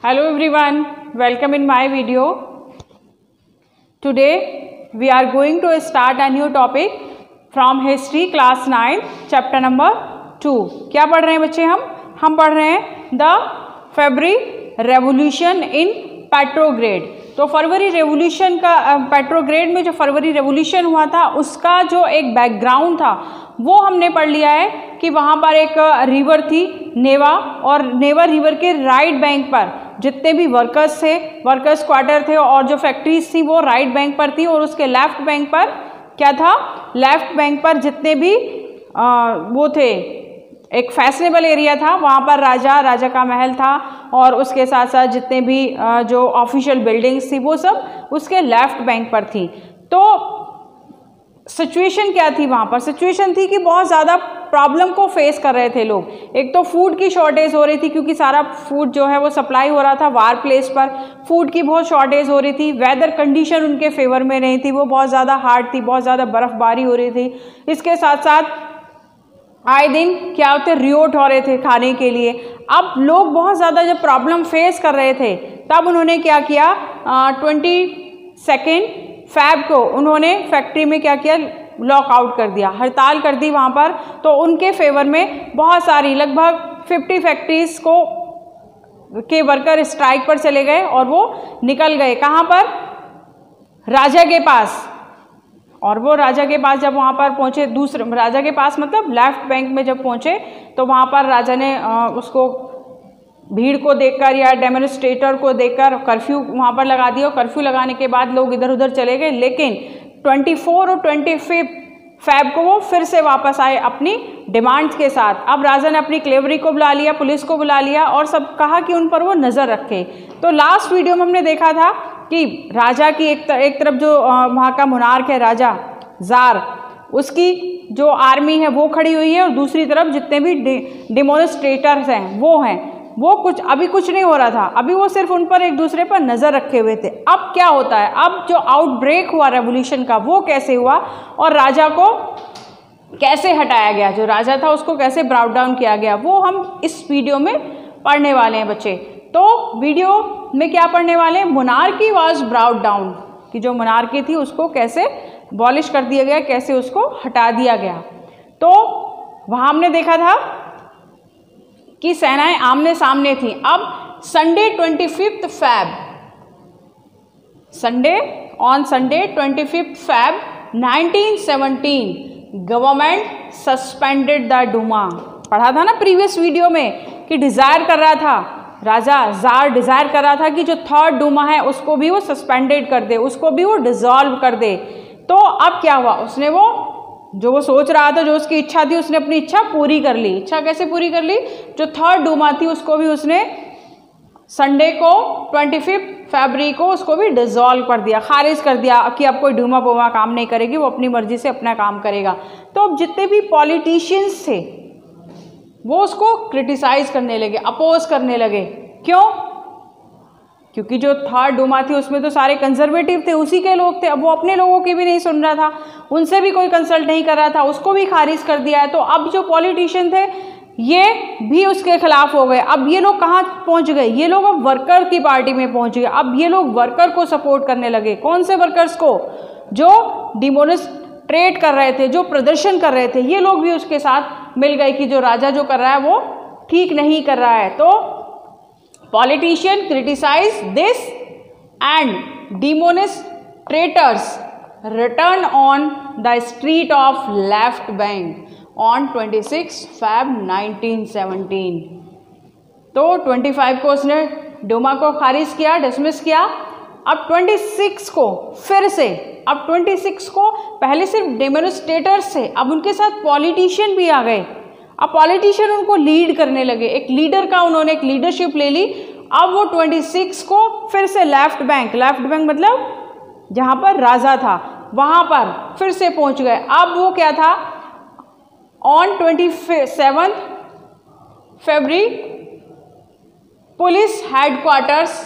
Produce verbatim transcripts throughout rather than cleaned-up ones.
Hello everyone, welcome in my video. Today we are going to start a new topic from history class nine chapter number two. क्या पढ़ रहे हैं बच्चे? हम हम पढ़ रहे हैं द फरवरी रेवोल्यूशन इन पेट्रोग्रेड. तो फरवरी रेवोल्यूशन का पेट्रोग्रेड में जो फरवरी रेवोल्यूशन हुआ था उसका जो एक बैकग्राउंड था वो हमने पढ़ लिया है कि वहाँ पर एक रिवर थी नेवा, और नेवा रिवर के राइट बैंक पर जितने भी वर्कर्स थे, वर्कर्स क्वार्टर थे और जो फैक्ट्रीज थी वो राइट बैंक पर थी, और उसके लेफ्ट बैंक पर क्या था, लेफ्ट बैंक पर जितने भी आ, वो थे, एक फैशनेबल एरिया था, वहाँ पर राजा राजा का महल था, और उसके साथ साथ जितने भी आ, जो ऑफिशियल बिल्डिंग्स थी वो सब उसके लेफ्ट बैंक पर थी. तो सिचुएशन क्या थी वहाँ पर? सिचुएशन थी कि बहुत ज़्यादा प्रॉब्लम को फेस कर रहे थे लोग. एक तो फूड की शॉर्टेज हो रही थी क्योंकि सारा फूड जो है वो सप्लाई हो रहा था वार प्लेस पर. फूड की बहुत शॉर्टेज हो रही थी. वेदर कंडीशन उनके फेवर में नहीं थी, वो बहुत ज़्यादा हार्ड थी, बहुत ज़्यादा बर्फबारी हो रही थी. इसके साथ साथ आए दिन क्या होते रियोट हो रहे थे खाने के लिए. अब लोग बहुत ज़्यादा जब प्रॉब्लम फेस कर रहे थे तब उन्होंने क्या किया, ट्वेंटी सेकेंड फैब को उन्होंने फैक्ट्री में क्या किया, लॉकआउट कर दिया, हड़ताल कर दी वहाँ पर. तो उनके फेवर में बहुत सारी लगभग फिफ्टी फैक्ट्रीज को के वर्कर स्ट्राइक पर चले गए और वो निकल गए कहाँ पर, राजा के पास. और वो राजा के पास जब वहाँ पर पहुँचे, दूसरे राजा के पास मतलब लेफ्ट बैंक में जब पहुँचे तो वहाँ पर राजा ने आ, उसको भीड़ को देखकर या डेमोन्स्ट्रेटर को देखकर कर्फ्यू वहाँ पर लगा दिया. कर्फ्यू लगाने के बाद लोग इधर उधर चले गए, लेकिन चौबीस और पच्चीस फैब को वो फिर से वापस आए अपनी डिमांड्स के साथ. अब राजा ने अपनी क्लेवरी को बुला लिया, पुलिस को बुला लिया और सब कहा कि उन पर वो नज़र रखे. तो लास्ट वीडियो में हमने देखा था कि राजा की एक तर, एक तरफ जो वहाँ का मुनार्क है राजा जार, उसकी जो आर्मी है वो खड़ी हुई है, और दूसरी तरफ जितने भी डेमोन्स्ट्रेटर्स हैं वो हैं. वो कुछ अभी कुछ नहीं हो रहा था, अभी वो सिर्फ उन पर एक दूसरे पर नज़र रखे हुए थे. अब क्या होता है, अब जो आउटब्रेक हुआ रेवोल्यूशन का वो कैसे हुआ और राजा को कैसे हटाया गया, जो राजा था उसको कैसे ब्राउट डाउन किया गया, वो हम इस वीडियो में पढ़ने वाले हैं बच्चे. तो वीडियो में क्या पढ़ने वाले हैं, मोनार्की वाज ब्राउट डाउन, कि जो मोनार्की थी उसको कैसे अबॉलिश कर दिया गया, कैसे उसको हटा दिया गया. तो वहाँ हमने देखा था कि सेनाएं आमने सामने थी. अब Sunday twenty fifth Feb, Sunday on Sunday twenty fifth Feb nineteen seventeen government suspended the Duma. पढ़ा था ना प्रीवियस वीडियो में कि डिजायर कर रहा था राजा जार, डिजायर कर रहा था कि जो थर्ड डूमा है उसको भी वो सस्पेंडेड कर दे, उसको भी वो डिसॉल्व कर दे. तो अब क्या हुआ, उसने वो जो वो सोच रहा था, जो उसकी इच्छा थी, उसने अपनी इच्छा पूरी कर ली. इच्छा कैसे पूरी कर ली, जो थर्ड डूमा थी उसको भी उसने संडे को ट्वेंटी फिफ्थ फरवरी को उसको भी डिसॉल्व कर दिया, खारिज कर दिया कि अब कोई डूमा वूमा काम नहीं करेगी, वो अपनी मर्जी से अपना काम करेगा. तो अब जितने भी पॉलिटिशियंस थे वो उसको क्रिटिसाइज करने लगे, अपोज करने लगे. क्यों? क्योंकि जो थर्ड डूमा थी उसमें तो सारे कंजर्वेटिव थे, उसी के लोग थे. अब वो अपने लोगों की भी नहीं सुन रहा था, उनसे भी कोई कंसल्ट नहीं कर रहा था, उसको भी खारिज कर दिया है. तो अब जो पॉलिटिशियन थे ये भी उसके खिलाफ हो गए. अब ये लोग कहाँ पहुँच गए, ये लोग अब वर्कर की पार्टी में पहुँच गए. अब ये लोग वर्कर को सपोर्ट करने लगे. कौन से वर्कर्स को? जो डिमोन्स्ट्रेट कर रहे थे, जो प्रदर्शन कर रहे थे, ये लोग भी उसके साथ मिल गए कि जो राजा जो कर रहा है वो ठीक नहीं कर रहा है. तो politician criticize this and demonstrators return on the street of left bank on twenty-sixth Feb nineteen seventeen. तो पच्चीस को उसने डूमा को खारिज किया, डिसमिस किया. अब छब्बीस को फिर से, अब छब्बीस को पहले सिर्फ डेमोन्स्ट्रेटर्स थे, अब उनके साथ पॉलिटिशियन भी आ गए. अब पॉलिटिशियन उनको लीड करने लगे, एक लीडर का उन्होंने एक लीडरशिप ले ली. अब वो छब्बीस को फिर से लेफ्ट बैंक, लेफ्ट बैंक मतलब जहाँ पर राजा था वहाँ पर फिर से पहुँच गए. अब वो क्या था, on twenty seventh February police headquarters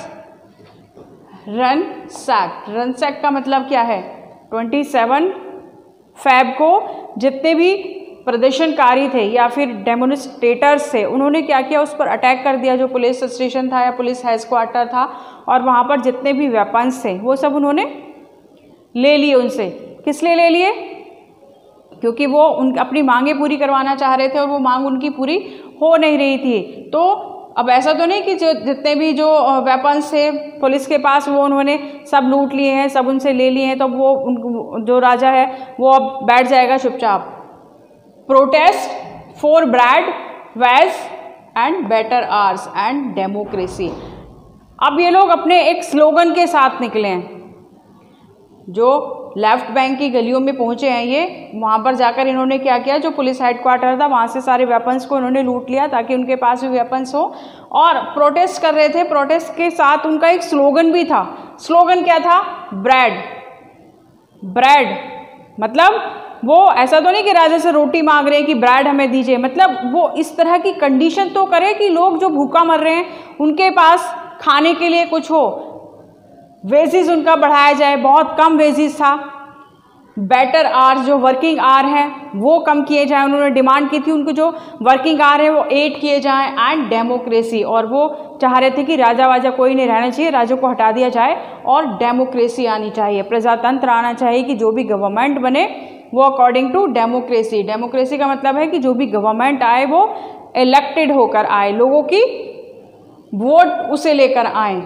ransack. Ransack का मतलब क्या है, सत्ताईस फैब को जितने भी प्रदर्शनकारी थे या फिर डेमोन्स्ट्रेटर्स थे, उन्होंने क्या किया, उस पर अटैक कर दिया जो पुलिस स्टेशन था या पुलिस हेडक्वार्टर था, और वहाँ पर जितने भी वेपन्स थे वो सब उन्होंने ले लिए उनसे। किस लिए ले लिए? क्योंकि वो उन अपनी मांगें पूरी करवाना चाह रहे थे और वो मांग उनकी पूरी हो नहीं रही थी। तो अब ऐसा तो नहीं कि जो जितने भी जो वेपन्स थे पुलिस के पास वो उन्होंने सब लूट लिए हैं, सब उनसे ले लिए हैं, तो वो उन जो राजा है वो अब बैठ जाएगा चुपचाप। Protest for bread wage and better hours and democracy. अब ये लोग अपने एक स्लोगन के साथ निकले हैं। जो लेफ्ट बैंक की गलियों में पहुंचे हैं ये, वहाँ पर जाकर इन्होंने क्या किया, जो पुलिस हेडक्वार्टर था वहाँ से सारे वेपन्स को इन्होंने लूट लिया ताकि उनके पास भी वेपन्स हो, और प्रोटेस्ट कर रहे थे। प्रोटेस्ट के साथ उनका एक स्लोगन भी था। स्लोगन क्या था? ब्रेड। ब्रेड मतलब वो ऐसा तो नहीं कि राजा से रोटी मांग रहे हैं कि ब्रेड हमें दीजिए, मतलब वो इस तरह की कंडीशन तो करे कि लोग जो भूखा मर रहे हैं उनके पास खाने के लिए कुछ हो। वेजेस उनका बढ़ाया जाए, बहुत कम वेजेस था। बेटर आवर्स, जो वर्किंग आवर हैं वो कम किए जाएं, उन्होंने डिमांड की थी उनको जो वर्किंग आवर है वो एट किए जाएं। एंड डेमोक्रेसी, और वो चाह रहे थे कि राजा वाजा कोई नहीं रहना चाहिए, राजा को हटा दिया जाए और डेमोक्रेसी आनी चाहिए, प्रजातंत्र आना चाहिए कि जो भी गवर्नमेंट बने वो अकॉर्डिंग टू डेमोक्रेसी। डेमोक्रेसी का मतलब है कि जो भी गवर्नमेंट आए वो इलेक्टेड होकर आए, लोगों की वोट उसे लेकर आए।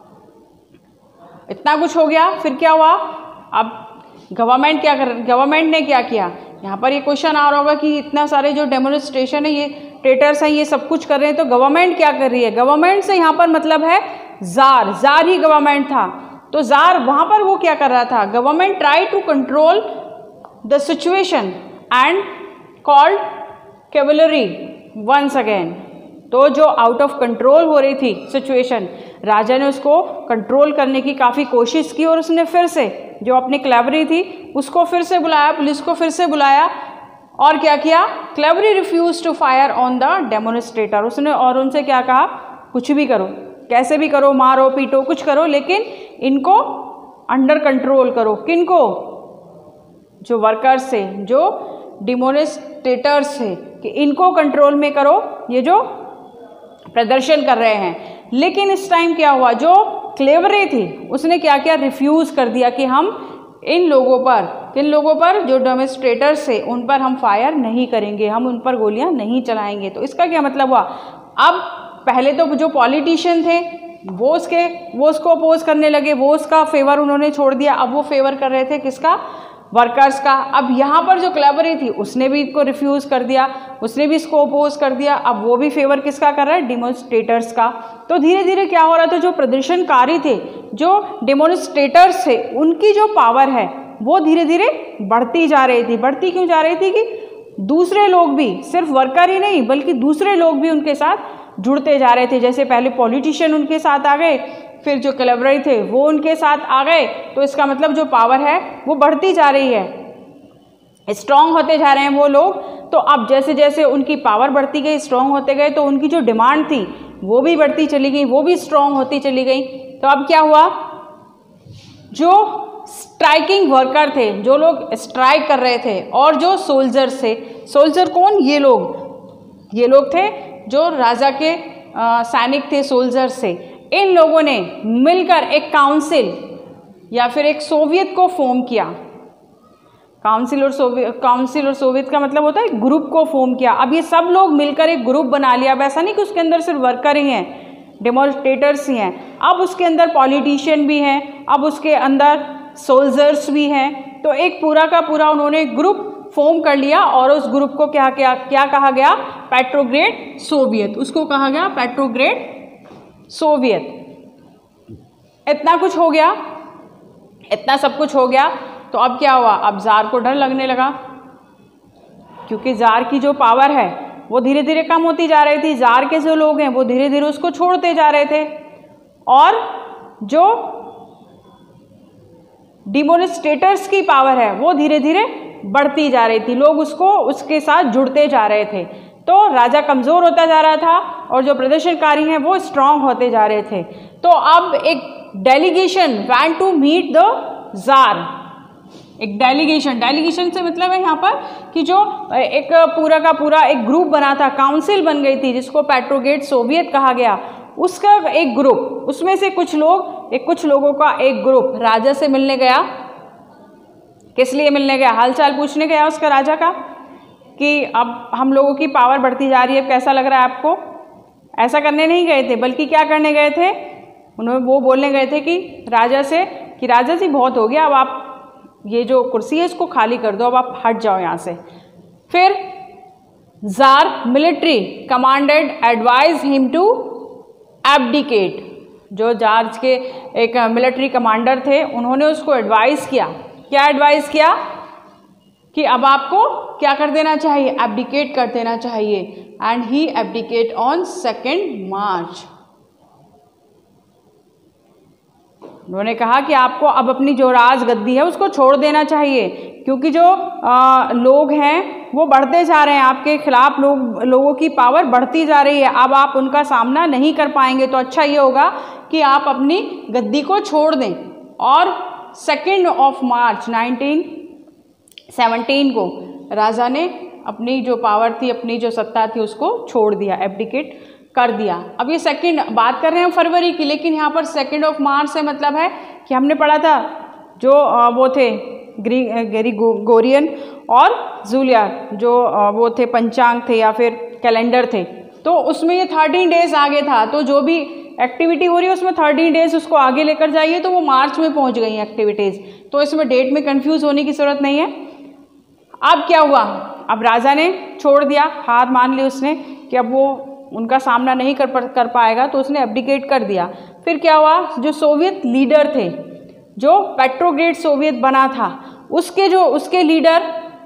इतना कुछ हो गया। फिर क्या हुआ? अब गवर्नमेंट क्या कर गवर्नमेंट ने क्या किया? यहाँ पर ये क्वेश्चन आ रहा होगा कि इतना सारे जो डेमोन्स्ट्रेशन है, ये ट्रेटर्स हैं, ये सब कुछ कर रहे हैं, तो गवर्नमेंट क्या कर रही है? गवर्नमेंट से यहाँ पर मतलब है जार। जार ही गवर्नमेंट था। तो जार वहाँ पर वो क्या कर रहा था? Government try to control the situation and called cavalry once again. तो जो आउट ऑफ कंट्रोल हो रही थी सिचुएशन, राजा ने उसको कंट्रोल करने की काफ़ी कोशिश की और उसने फिर से जो अपनी क्लेवरी थी उसको फिर से बुलाया, पुलिस को फिर से बुलाया, और क्या किया? Cavalry refuse to fire on the demonstrator. उसने और उनसे क्या कहा? कुछ भी करो, कैसे भी करो, मारो पीटो कुछ करो, लेकिन इनको अंडर कंट्रोल करो। किनको? जो वर्कर्स थे, जो डेमोन्स्ट्रेटर्स थे, कि इनको कंट्रोल में करो, ये जो प्रदर्शन कर रहे हैं। लेकिन इस टाइम क्या हुआ? जो क्लेवरी थी उसने क्या किया? रिफ्यूज़ कर दिया कि हम इन लोगों पर, किन लोगों पर? जो डेमोन्स्ट्रेटर्स थे उन पर हम फायर नहीं करेंगे, हम उन पर गोलियां नहीं चलाएंगे। तो इसका क्या मतलब हुआ? अब पहले तो जो पॉलिटिशियन थे वो उसके वो उसको अपोज करने लगे, वो उसका फेवर उन्होंने छोड़ दिया। अब वो फेवर कर रहे थे किसका? वर्कर्स का। अब यहाँ पर जो क्लेवरी थी उसने भी इसको रिफ्यूज़ कर दिया, उसने भी इसको अपोज कर दिया। अब वो भी फेवर किसका कर रहा है? डेमोन्स्ट्रेटर्स का। तो धीरे धीरे क्या हो रहा था? जो प्रदर्शनकारी थे, जो डेमोन्स्ट्रेटर्स थे, उनकी जो पावर है वो धीरे धीरे बढ़ती जा रही थी। बढ़ती क्यों जा रही थी? कि दूसरे लोग भी, सिर्फ वर्कर ही नहीं बल्कि दूसरे लोग भी उनके साथ जुड़ते जा रहे थे। जैसे पहले पॉलिटिशियन उनके साथ आ गए, फिर जो क्लेवरी थे वो उनके साथ आ गए। तो इसका मतलब जो पावर है वो बढ़ती जा रही है, स्ट्रांग होते जा रहे हैं वो लोग। तो अब जैसे जैसे उनकी पावर बढ़ती गई, स्ट्रांग होते गए, तो उनकी जो डिमांड थी वो भी बढ़ती चली गई, वो भी स्ट्रांग होती चली गई। तो अब क्या हुआ? जो स्ट्राइकिंग वर्कर थे, जो लोग स्ट्राइक कर रहे थे, और जो सोल्जर्स थे, सोल्जर कौन? ये लोग ये लोग थे जो राजा के सैनिक थे, सोल्जर्स थे। इन लोगों ने मिलकर एक काउंसिल या फिर एक सोवियत को फॉर्म किया। काउंसिल और सोवियत काउंसिल और सोवियत का मतलब होता है ग्रुप को फॉर्म किया। अब ये सब लोग मिलकर एक ग्रुप बना लिया। अब ऐसा नहीं कि उसके अंदर सिर्फ वर्कर ही हैं, डेमोन्स्ट्रेटर्स ही हैं, अब उसके अंदर पॉलिटिशियन भी हैं, अब उसके अंदर सोल्जर्स भी हैं। तो एक पूरा का पूरा उन्होंने ग्रुप फॉर्म कर लिया, और उस ग्रुप को क्या क्या क्या कहा गया? Petrograd Soviet. उसको कहा गया पेट्रोग्रेड सोवियत। इतना कुछ हो गया, इतना सब कुछ हो गया। तो अब क्या हुआ? अब जार को डर लगने लगा, क्योंकि जार की जो पावर है वो धीरे धीरे कम होती जा रही थी। जार के जो लोग हैं वो धीरे धीरे उसको छोड़ते जा रहे थे, और जो डेमोन्स्ट्रेटर्स की पावर है वो धीरे धीरे बढ़ती जा रही थी। लोग उसको उसके साथ जुड़ते जा रहे थे। तो राजा कमज़ोर होता जा रहा था और जो प्रदर्शनकारी हैं वो स्ट्रांग होते जा रहे थे। तो अब एक delegation went to meet the tsar. एक डेलीगेशन, डेलीगेशन से मतलब है यहाँ पर कि जो एक पूरा का पूरा एक ग्रुप बना था, काउंसिल बन गई थी जिसको पेट्रोग्रेड सोवियत कहा गया, उसका एक ग्रुप, उसमें से कुछ लोग, एक कुछ लोगों का एक ग्रुप राजा से मिलने गया। किस लिए मिलने गया? हालचाल पूछने गया उसका राजा का कि अब हम लोगों की पावर बढ़ती जा रही है, कैसा लग रहा है आपको? ऐसा करने नहीं गए थे, बल्कि क्या करने गए थे? उन्होंने वो बोलने गए थे कि राजा से कि राजा जी बहुत हो गया, अब आप ये जो कुर्सी है इसको खाली कर दो, अब आप हट जाओ यहाँ से। फिर tsar military commanded advise him to abdicate, जो जार्ज के एक मिलिट्री कमांडर थे उन्होंने उसको एडवाइस किया। क्या एडवाइस किया? कि अब आपको क्या कर देना चाहिए? एब्डिकेट कर देना चाहिए। And he abdicate on second March. उन्होंने कहा कि आपको अब अपनी जो राजगद्दी है उसको छोड़ देना चाहिए, क्योंकि जो आ, लोग हैं वो बढ़ते जा रहे हैं, आपके खिलाफ लोग लोगों की पावर बढ़ती जा रही है, अब आप उनका सामना नहीं कर पाएंगे, तो अच्छा ये होगा कि आप अपनी गद्दी को छोड़ दें। और second of March nineteen seventeen को राजा ने अपनी जो पावर थी, अपनी जो सत्ता थी उसको छोड़ दिया, एब्डिकेट कर दिया। अब ये सेकंड बात कर रहे हैं फरवरी की, लेकिन यहाँ पर सेकंड ऑफ मार्च से मतलब है कि हमने पढ़ा था जो वो थे ग्री ग्रेगोरियन और जूलियर, जो वो थे पंचांग थे या फिर कैलेंडर थे, तो उसमें ये थर्टीन डेज आगे था। तो जो भी एक्टिविटी हो रही है उसमें थर्टीन डेज उसको आगे लेकर जाइए, तो वो मार्च में पहुँच गई हैं एक्टिविटीज़, तो इसमें डेट में कन्फ्यूज़ होने की ज़रूरत नहीं है। अब क्या हुआ? अब राजा ने छोड़ दिया, हार मान ली उसने कि अब वो उनका सामना नहीं कर कर पाएगा, तो उसने एब्डिकेट कर दिया। फिर क्या हुआ? जो सोवियत लीडर थे, जो पेट्रोग्रेड सोवियत बना था, उसके जो उसके लीडर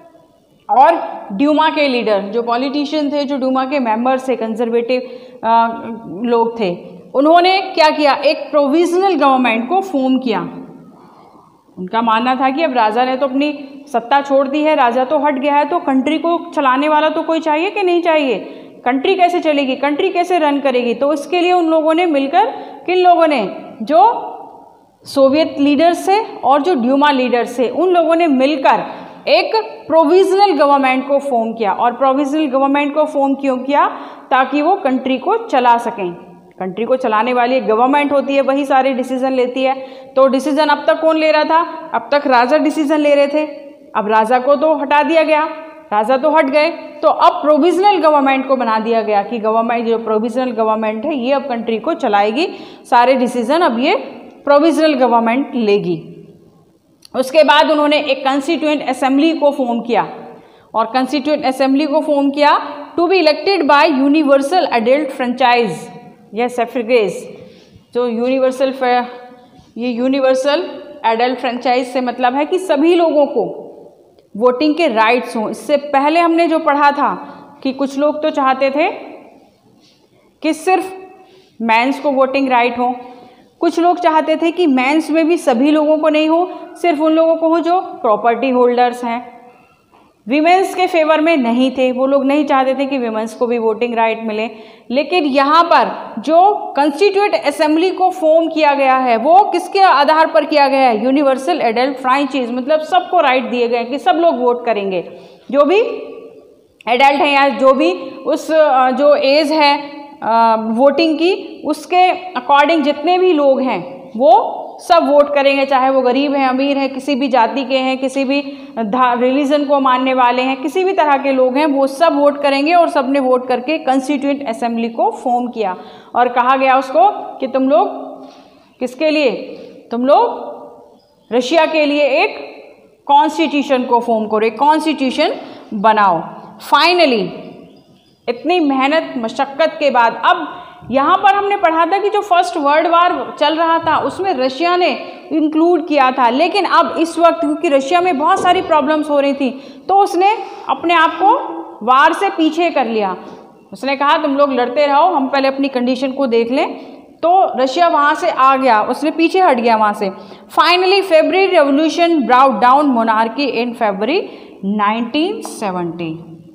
और ड्यूमा के लीडर, जो पॉलिटिशियन थे, जो ड्यूमा के मेंबर्स थे, कंजर्वेटिव लोग थे, उन्होंने क्या किया? एक प्रोविजनल गवर्नमेंट को फॉर्म किया। उनका मानना था कि अब राजा ने तो अपनी सत्ता छोड़ दी है, राजा तो हट गया है, तो कंट्री को चलाने वाला तो कोई चाहिए कि नहीं चाहिए? कंट्री कैसे चलेगी, कंट्री कैसे रन करेगी? तो इसके लिए उन लोगों ने मिलकर, किन लोगों ने? जो सोवियत लीडर्स थे और जो ड्यूमा लीडर्स थे, उन लोगों ने मिलकर एक प्रोविजनल गवर्नमेंट को फॉर्म किया। और प्रोविजनल गवर्नमेंट को फॉर्म क्यों किया? ताकि वो कंट्री को चला सकें। कंट्री को चलाने वाली एक गवर्नमेंट होती है, वही सारे डिसीजन लेती है। तो डिसीजन अब तक कौन ले रहा था? अब तक राजा डिसीजन ले रहे थे, अब राजा को तो हटा दिया गया, राजा तो हट गए, तो अब प्रोविजनल गवर्नमेंट को बना दिया गया कि गवर्नमेंट, जो प्रोविजनल गवर्नमेंट है ये अब कंट्री को चलाएगी, सारे डिसीजन अब ये प्रोविजनल गवर्नमेंट लेगी। उसके बाद उन्होंने एक कंस्टिट्यूएंट असेंबली को फॉर्म किया, और कंस्टिट्यूएंट असेंबली को फॉर्म किया to be elected by universal adult franchise या सफ्रेगेज। जो यूनिवर्सल ये यूनिवर्सल एडल्ट फ्रेंचाइज से मतलब है कि सभी लोगों को वोटिंग के राइट्स हों। इससे पहले हमने जो पढ़ा था कि कुछ लोग तो चाहते थे कि सिर्फ मेंस को वोटिंग राइट हो, कुछ लोग चाहते थे कि मेंस में भी सभी लोगों को नहीं हो, सिर्फ उन लोगों को हो जो प्रॉपर्टी होल्डर्स हैं। वीमेंस के फेवर में नहीं थे, वो लोग नहीं चाहते थे कि वीमेंस को भी वोटिंग राइट मिले। लेकिन यहाँ पर जो कंस्टिट्यूएंट असेंबली को फॉर्म किया गया है वो किसके आधार पर किया गया है? यूनिवर्सल एडल्ट फ्रेंचाइज, मतलब सबको राइट दिए गए कि सब लोग वोट करेंगे, जो भी एडल्ट हैं या जो भी उस जो एज है वोटिंग की उसके अकॉर्डिंग जितने भी लोग हैं वो सब वोट करेंगे, चाहे वो गरीब हैं, अमीर हैं, किसी भी जाति के हैं, किसी भी रिलीजन को मानने वाले हैं, किसी भी तरह के लोग हैं, वो सब वोट करेंगे। और सब ने वोट करके कंस्टिट्यूएंट असेंबली को फॉर्म किया और कहा गया उसको कि तुम लोग किसके लिए? तुम लोग रशिया के लिए एक कॉन्स्टिट्यूशन को फॉर्म करो, एक कॉन्स्टिट्यूशन बनाओ। फाइनली इतनी मेहनत मशक्क़त के बाद, अब यहाँ पर हमने पढ़ा था कि जो फर्स्ट वर्ल्ड वार चल रहा था उसमें रशिया ने इंक्लूड किया था, लेकिन अब इस वक्त क्योंकि रशिया में बहुत सारी प्रॉब्लम्स हो रही थी तो उसने अपने आप को वार से पीछे कर लिया। उसने कहा तुम लोग लड़ते रहो, हम पहले अपनी कंडीशन को देख लें। तो रशिया वहाँ से आ गया, उसने पीछे हट गया वहाँ से। Finally February revolution brought down monarchy in February nineteen seventy.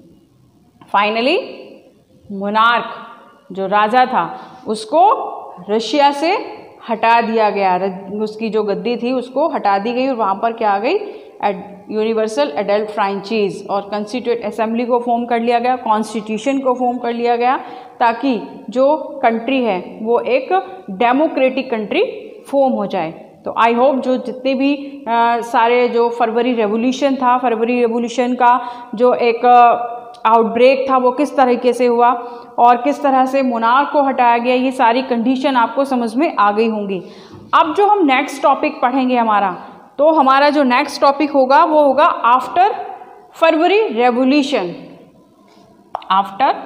Finally monarch जो राजा था उसको रशिया से हटा दिया गया, उसकी जो गद्दी थी उसको हटा दी गई और वहाँ पर क्या आ गई? यूनिवर्सल एडल्ट फ्रेंचाइज, और कंस्टिट्यूट असेंबली को फॉर्म कर लिया गया, कॉन्स्टिट्यूशन को फॉर्म कर लिया गया, ताकि जो कंट्री है वो एक डेमोक्रेटिक कंट्री फॉर्म हो जाए। तो आई होप जो जितने भी आ, सारे जो फरवरी रेवोल्यूशन था, फरवरी रेवोल्यूशन का जो एक आउटब्रेक था वो किस तरीके से हुआ और किस तरह से मोनार्क को हटाया गया, ये सारी कंडीशन आपको समझ में आ गई होंगी। अब जो हम नेक्स्ट टॉपिक पढ़ेंगे हमारा, तो हमारा जो नेक्स्ट टॉपिक होगा वो होगा after February revolution. After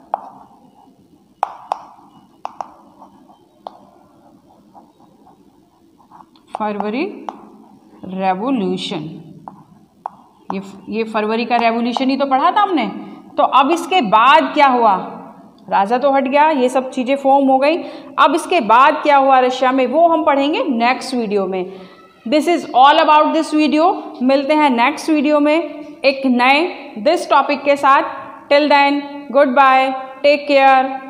February revolution, ये ये फरवरी का रेवोल्यूशन ही तो पढ़ा था हमने। तो अब इसके बाद क्या हुआ, राजा तो हट गया, ये सब चीज़ें फॉर्म हो गई, अब इसके बाद क्या हुआ रशिया में वो हम पढ़ेंगे नेक्स्ट वीडियो में। This is all about this video. मिलते हैं नेक्स्ट वीडियो में एक नए दिस टॉपिक के साथ। Till then goodbye, take care.